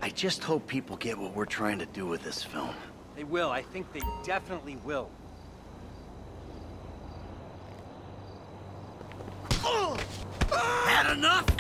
I just hope people get what we're trying to do with this film. They will. I think they definitely will. Had enough?